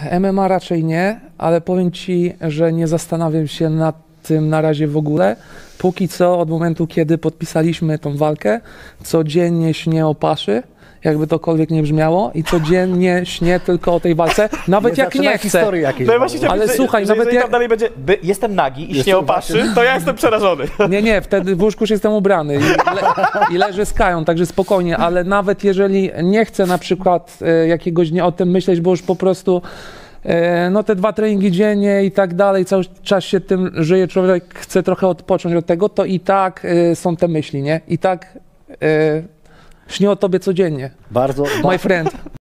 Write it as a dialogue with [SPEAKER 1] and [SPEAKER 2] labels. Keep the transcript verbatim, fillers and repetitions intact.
[SPEAKER 1] M M A raczej nie, ale powiem ci, że nie zastanawiam się nad tym na razie w ogóle. Póki co, od momentu, kiedy podpisaliśmy tą walkę, codziennie śnię o paszy, jakby tokolwiek nie brzmiało, i codziennie śnię tylko o tej walce, nawet
[SPEAKER 2] nie
[SPEAKER 1] jak nie chcę.
[SPEAKER 2] Jakieś,
[SPEAKER 3] no i właśnie
[SPEAKER 1] ale
[SPEAKER 3] że,
[SPEAKER 1] słuchaj,
[SPEAKER 3] że
[SPEAKER 1] nawet
[SPEAKER 3] jeżeli
[SPEAKER 1] jak...
[SPEAKER 3] tam dalej będzie, by, jestem nagi i śnię o paszy, to ja jestem przerażony.
[SPEAKER 1] Nie, nie, wtedy w łóżku już jestem ubrany i, le, i leżę z Kają, także spokojnie, ale nawet jeżeli nie chcę na przykład e, jakiegoś dnia o tym myśleć, bo już po prostu e, no te dwa treningi dziennie i tak dalej, cały czas się tym żyje, człowiek chce trochę odpocząć od tego, to i tak e, są te myśli, nie? I tak e, śnię o tobie codziennie.
[SPEAKER 2] Bardzo,
[SPEAKER 1] My friend.